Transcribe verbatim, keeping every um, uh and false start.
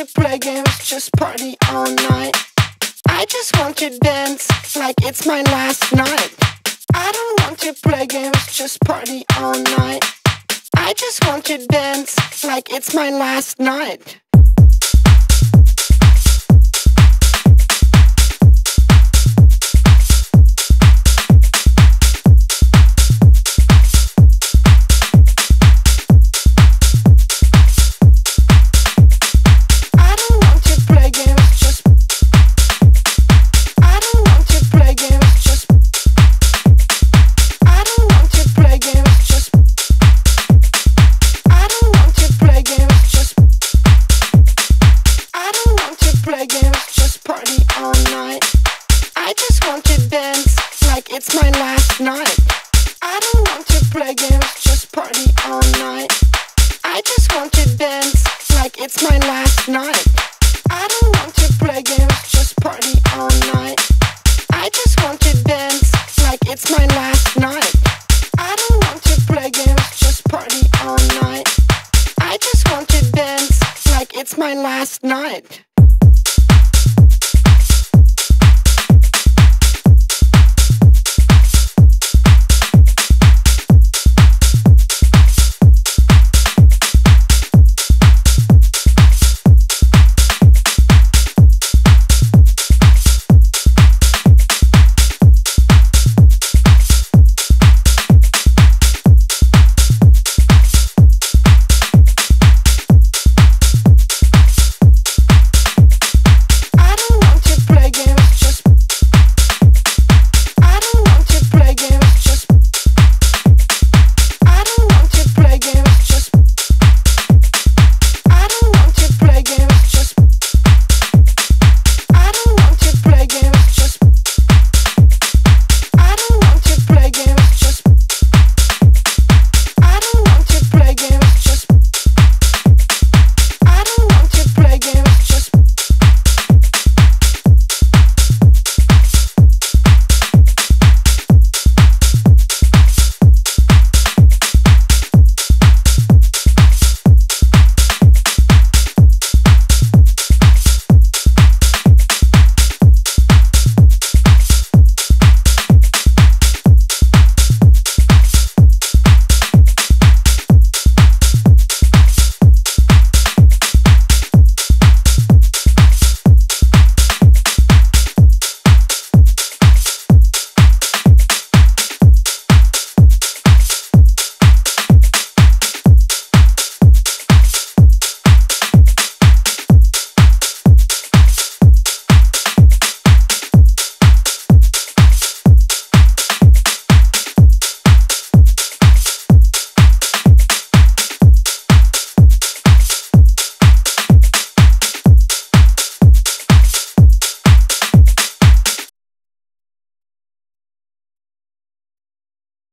to play games, just party all night. I just want to dance like it's my last night. I don't want to play games, just party all night. I just want to dance like it's my last night. Play games, just party all night. I just want to dance like it's my last night. I don't want to play games, just party all night. I just want to dance like it's my last night. I don't want to play games, just party all night. I just want to dance like it's my last night. I don't want to play games, just party all night. I just want to dance like it's my last night.